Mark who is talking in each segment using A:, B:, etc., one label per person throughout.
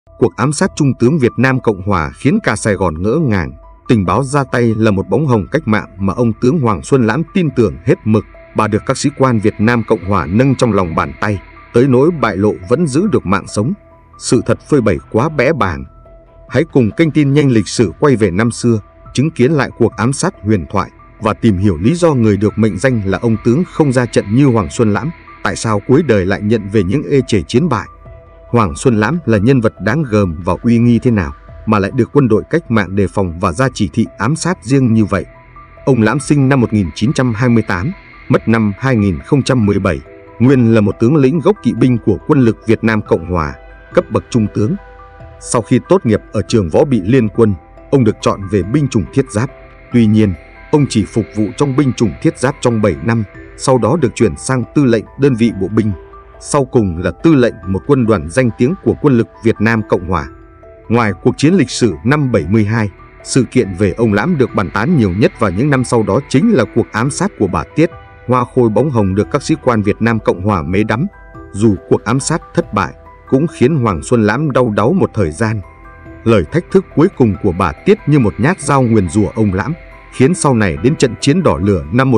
A: Cuộc ám sát trung tướng Việt Nam Cộng Hòa khiến cả Sài Gòn ngỡ ngàng. Tình báo ra tay là một bóng hồng cách mạng mà ông tướng Hoàng Xuân Lãm tin tưởng hết mực. Bà được các sĩ quan Việt Nam Cộng Hòa nâng trong lòng bàn tay, tới nỗi bại lộ vẫn giữ được mạng sống. Sự thật phơi bày quá bẽ bàng. Hãy cùng kênh tin nhanh lịch sử quay về năm xưa, chứng kiến lại cuộc ám sát huyền thoại và tìm hiểu lý do người được mệnh danh là ông tướng không ra trận như Hoàng Xuân Lãm, tại sao cuối đời lại nhận về những ê chề chiến bại. Hoàng Xuân Lãm là nhân vật đáng gờm và uy nghi thế nào mà lại được quân đội cách mạng đề phòng và ra chỉ thị ám sát riêng như vậy. Ông Lãm sinh năm 1928, mất năm 2017, nguyên là một tướng lĩnh gốc kỵ binh của quân lực Việt Nam Cộng Hòa, cấp bậc trung tướng. Sau khi tốt nghiệp ở trường võ bị liên quân, ông được chọn về binh chủng thiết giáp. Tuy nhiên, ông chỉ phục vụ trong binh chủng thiết giáp trong 7 năm, sau đó được chuyển sang tư lệnh đơn vị bộ binh, sau cùng là tư lệnh một quân đoàn danh tiếng của quân lực Việt Nam Cộng Hòa. Ngoài cuộc chiến lịch sử năm 72, sự kiện về ông Lãm được bàn tán nhiều nhất vào những năm sau đó chính là cuộc ám sát của bà Tiết, hoa khôi bóng hồng được các sĩ quan Việt Nam Cộng Hòa mê đắm. Dù cuộc ám sát thất bại, cũng khiến Hoàng Xuân Lãm đau đáu một thời gian. Lời thách thức cuối cùng của bà Tiết như một nhát dao nguyền rủa ông Lãm, khiến sau này đến trận chiến đỏ lửa năm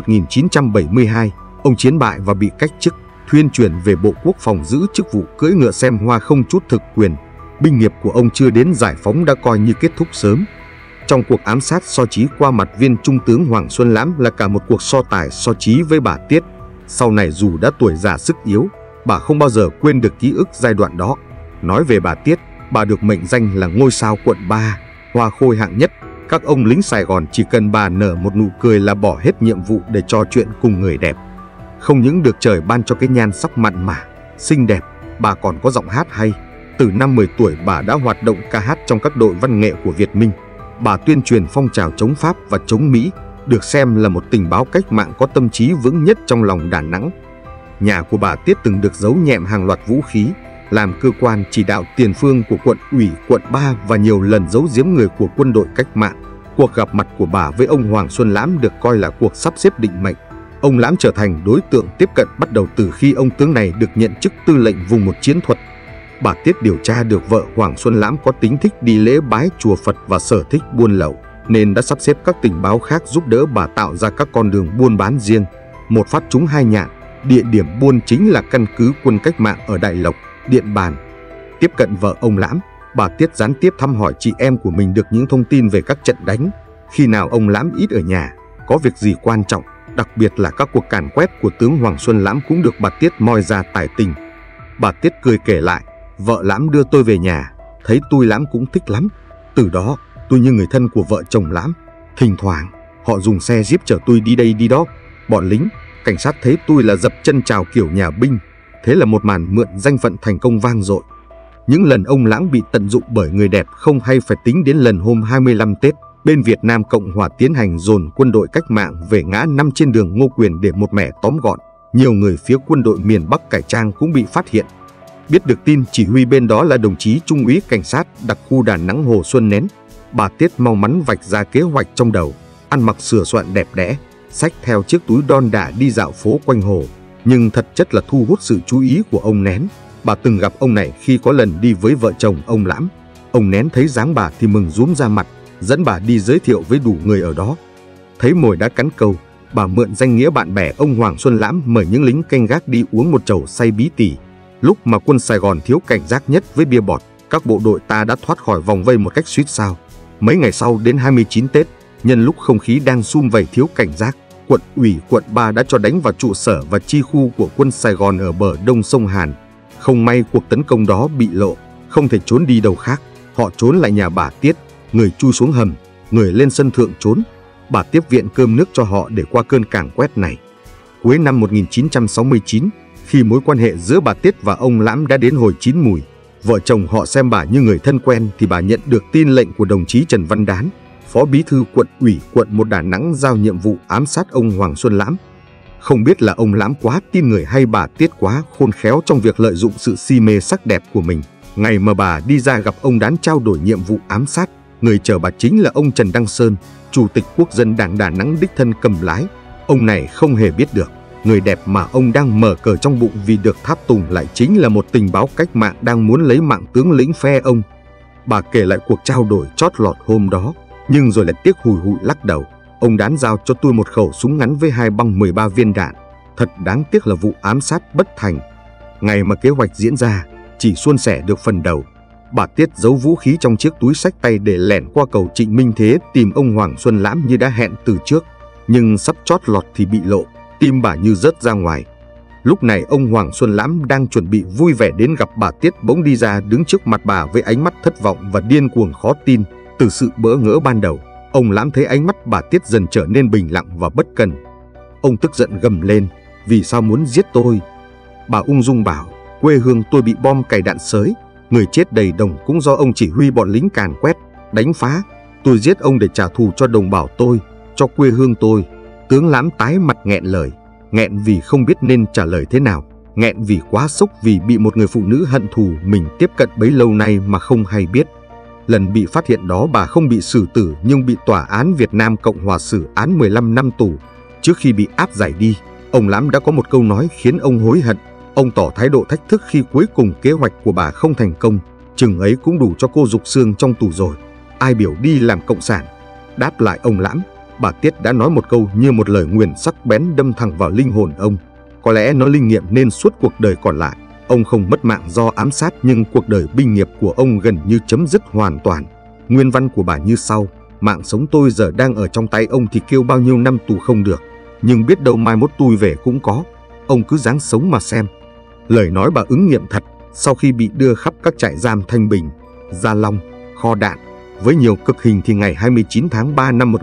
A: 1972, ông chiến bại và bị cách chức, thuyên chuyển về Bộ Quốc phòng giữ chức vụ cưỡi ngựa xem hoa không chút thực quyền. Binh nghiệp của ông chưa đến giải phóng đã coi như kết thúc sớm. Trong cuộc ám sát so chí qua mặt viên trung tướng Hoàng Xuân Lãm là cả một cuộc so tài so chí với bà Tiết. Sau này dù đã tuổi già sức yếu, bà không bao giờ quên được ký ức giai đoạn đó. Nói về bà Tiết, bà được mệnh danh là ngôi sao quận 3, hoa khôi hạng nhất. Các ông lính Sài Gòn chỉ cần bà nở một nụ cười là bỏ hết nhiệm vụ để trò chuyện cùng người đẹp. Không những được trời ban cho cái nhan sắc mặn mà, xinh đẹp, bà còn có giọng hát hay. Từ năm 10 tuổi bà đã hoạt động ca hát trong các đội văn nghệ của Việt Minh. Bà tuyên truyền phong trào chống Pháp và chống Mỹ, được xem là một tình báo cách mạng có tâm trí vững nhất trong lòng Đà Nẵng. Nhà của bà Tiết từng được giấu nhẹm hàng loạt vũ khí, làm cơ quan chỉ đạo tiền phương của quận ủy, quận 3 và nhiều lần giấu giếm người của quân đội cách mạng. Cuộc gặp mặt của bà với ông Hoàng Xuân Lãm được coi là cuộc sắp xếp định mệnh. Ông Lãm trở thành đối tượng tiếp cận bắt đầu từ khi ông tướng này được nhận chức tư lệnh vùng 1 chiến thuật. Bà Tiết điều tra được vợ Hoàng Xuân Lãm có tính thích đi lễ bái chùa Phật và sở thích buôn lậu, nên đã sắp xếp các tình báo khác giúp đỡ bà tạo ra các con đường buôn bán riêng. Một phát trúng hai nhạn, địa điểm buôn chính là căn cứ quân cách mạng ở Đại Lộc, Điện Bàn. Tiếp cận vợ ông Lãm, bà Tiết gián tiếp thăm hỏi chị em của mình được những thông tin về các trận đánh. Khi nào ông Lãm ít ở nhà, có việc gì quan trọng, đặc biệt là các cuộc càn quét của tướng Hoàng Xuân Lãm cũng được bà Tiết moi ra tài tình. Bà Tiết cười kể lại, vợ Lãm đưa tôi về nhà, thấy tôi Lãm cũng thích lắm. Từ đó, tôi như người thân của vợ chồng Lãm. Thỉnh thoảng, họ dùng xe Jeep chở tôi đi đây đi đó. Bọn lính, cảnh sát thấy tôi là dập chân chào kiểu nhà binh. Thế là một màn mượn danh phận thành công vang dội. Những lần ông Lãm bị tận dụng bởi người đẹp không hay phải tính đến lần hôm 25 Tết, bên Việt Nam Cộng Hòa tiến hành dồn quân đội cách mạng về ngã 5 trên đường Ngô Quyền để một mẻ tóm gọn. Nhiều người phía quân đội miền Bắc cải trang cũng bị phát hiện. Biết được tin chỉ huy bên đó là đồng chí Trung úy cảnh sát đặc khu Đà Nẵng Hồ Xuân Nén, bà Tiết mau mắn vạch ra kế hoạch trong đầu, ăn mặc sửa soạn đẹp đẽ, xách theo chiếc túi đon đả đi dạo phố quanh hồ, nhưng thật chất là thu hút sự chú ý của ông Nén. Bà từng gặp ông này khi có lần đi với vợ chồng ông Lãm. Ông Nén thấy dáng bà thì mừng rúm ra mặt, dẫn bà đi giới thiệu với đủ người ở đó. Thấy mồi đã cắn câu, bà mượn danh nghĩa bạn bè ông Hoàng Xuân Lãm mời những lính canh gác đi uống một chầu say bí tỉ. Lúc mà quân Sài Gòn thiếu cảnh giác nhất với bia bọt, các bộ đội ta đã thoát khỏi vòng vây một cách suýt sao. Mấy ngày sau đến 29 Tết, nhân lúc không khí đang sum vầy thiếu cảnh giác, quận ủy quận 3 đã cho đánh vào trụ sở và chi khu của quân Sài Gòn ở bờ đông sông Hàn. Không may cuộc tấn công đó bị lộ, không thể trốn đi đâu khác. Họ trốn lại nhà bà Tiết, người chui xuống hầm, người lên sân thượng trốn. Bà tiếp viện cơm nước cho họ để qua cơn càn quét này. Cuối năm 1969, khi mối quan hệ giữa bà Tiết và ông Lãm đã đến hồi chín mùi, vợ chồng họ xem bà như người thân quen thì bà nhận được tin lệnh của đồng chí Trần Văn Đán, Phó Bí thư quận ủy quận 1 Đà Nẵng giao nhiệm vụ ám sát ông Hoàng Xuân Lãm. Không biết là ông Lãm quá tin người hay bà Tiết quá khôn khéo trong việc lợi dụng sự si mê sắc đẹp của mình. Ngày mà bà đi ra gặp ông Đán trao đổi nhiệm vụ ám sát, người chờ bà chính là ông Trần Đăng Sơn, Chủ tịch Quốc dân Đảng Đà Nẵng đích thân cầm lái. Ông này không hề biết được, Người đẹp mà ông đang mở cờ trong bụng vì được tháp tùng lại chính là một tình báo cách mạng đang muốn lấy mạng tướng lĩnh phe ông. Bà kể lại cuộc trao đổi chót lọt hôm đó, nhưng rồi lại tiếc hùi hụi lắc đầu. Ông Đán giao cho tôi một khẩu súng ngắn với 2 băng 13 viên đạn. Thật đáng tiếc là vụ ám sát bất thành. Ngày mà kế hoạch diễn ra, chỉ suôn sẻ được phần đầu. Bà Tiết giấu vũ khí trong chiếc túi xách tay để lẻn qua cầu Trịnh Minh Thế tìm ông Hoàng Xuân Lãm như đã hẹn từ trước. Nhưng sắp chót lọt thì bị lộ, tim bà như rớt ra ngoài. Lúc này ông Hoàng Xuân Lãm đang chuẩn bị vui vẻ đến gặp bà Tiết bỗng đi ra đứng trước mặt bà với ánh mắt thất vọng và điên cuồng khó tin. Từ sự bỡ ngỡ ban đầu, ông Lãm thấy ánh mắt bà Tiết dần trở nên bình lặng và bất cần. Ông tức giận gầm lên: "Vì sao muốn giết tôi?" Bà ung dung bảo: "Quê hương tôi bị bom cày đạn xới, người chết đầy đồng cũng do ông chỉ huy bọn lính càn quét, đánh phá. Tôi giết ông để trả thù cho đồng bào tôi, cho quê hương tôi." Tướng Lãm tái mặt nghẹn lời, nghẹn vì không biết nên trả lời thế nào, nghẹn vì quá sốc vì bị một người phụ nữ hận thù mình tiếp cận bấy lâu nay mà không hay biết. Lần bị phát hiện đó bà không bị xử tử nhưng bị Tòa án Việt Nam Cộng Hòa xử án 15 năm tù. Trước khi bị áp giải đi, ông Lãm đã có một câu nói khiến ông hối hận. Ông tỏ thái độ thách thức khi cuối cùng kế hoạch của bà không thành công. Chừng ấy cũng đủ cho cô Dục Sương trong tù rồi. Ai biểu đi làm cộng sản. Đáp lại ông Lãm, bà Tiết đã nói một câu như một lời nguyền sắc bén đâm thẳng vào linh hồn ông. Có lẽ nó linh nghiệm nên suốt cuộc đời còn lại, ông không mất mạng do ám sát nhưng cuộc đời binh nghiệp của ông gần như chấm dứt hoàn toàn. Nguyên văn của bà như sau: "Mạng sống tôi giờ đang ở trong tay ông thì kêu bao nhiêu năm tù không được, nhưng biết đâu mai mốt tôi về cũng có. Ông cứ ráng sống mà xem." Lời nói bà ứng nghiệm thật. Sau khi bị đưa khắp các trại giam Thanh Bình, Gia Long, kho đạn với nhiều cực hình thì ngày 29 tháng 3 năm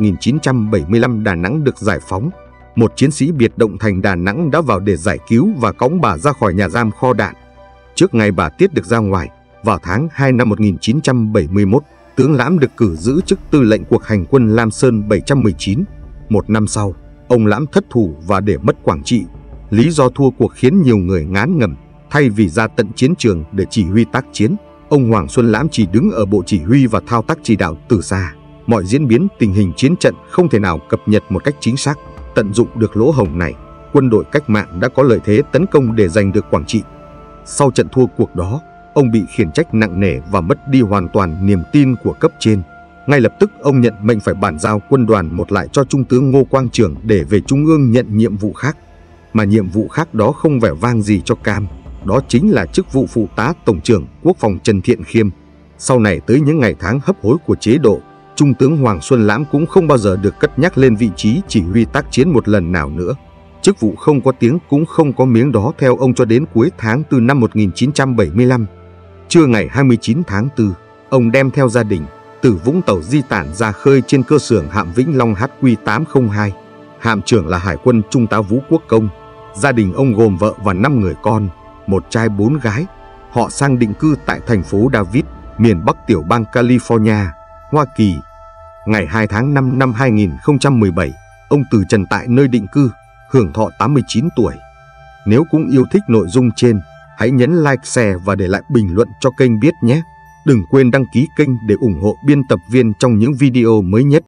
A: 1975 Đà Nẵng được giải phóng. Một chiến sĩ biệt động thành Đà Nẵng đã vào để giải cứu và cõng bà ra khỏi nhà giam kho đạn. Trước ngày bà Tiết được ra ngoài, vào tháng 2 năm 1971, tướng Lãm được cử giữ chức tư lệnh cuộc hành quân Lam Sơn 719. Một năm sau, ông Lãm thất thủ và để mất Quảng Trị. Lý do thua cuộc khiến nhiều người ngán ngẩm. Thay vì ra tận chiến trường để chỉ huy tác chiến, ông Hoàng Xuân Lãm chỉ đứng ở bộ chỉ huy và thao tác chỉ đạo từ xa. Mọi diễn biến tình hình chiến trận không thể nào cập nhật một cách chính xác. Tận dụng được lỗ hổng này, quân đội cách mạng đã có lợi thế tấn công để giành được Quảng Trị. Sau trận thua cuộc đó, ông bị khiển trách nặng nề và mất đi hoàn toàn niềm tin của cấp trên. Ngay lập tức ông nhận mệnh phải bàn giao quân đoàn 1 lại cho Trung tướng Ngô Quang Trường để về Trung ương nhận nhiệm vụ khác. Mà nhiệm vụ khác đó không vẻ vang gì cho cam. Đó chính là chức vụ phụ tá Tổng trưởng Quốc phòng Trần Thiện Khiêm. Sau này tới những ngày tháng hấp hối của chế độ, Trung tướng Hoàng Xuân Lãm cũng không bao giờ được cất nhắc lên vị trí chỉ huy tác chiến một lần nào nữa. Chức vụ không có tiếng cũng không có miếng đó theo ông cho đến cuối tháng 4 năm 1975. Trưa ngày 29 tháng 4, ông đem theo gia đình từ Vũng Tàu di tản ra khơi trên cơ xưởng hạm Vĩnh Long HQ802. Hạm trưởng là Hải quân Trung tá Vũ Quốc Công. Gia đình ông gồm vợ và 5 người con, 1 trai 4 gái. Họ sang định cư tại thành phố David, miền Bắc tiểu bang California, Hoa Kỳ. Ngày 2 tháng 5 năm 2017, ông từ trần tại nơi định cư, hưởng thọ 89 tuổi. Nếu cũng yêu thích nội dung trên, hãy nhấn like, share và để lại bình luận cho kênh biết nhé. Đừng quên đăng ký kênh để ủng hộ biên tập viên trong những video mới nhất.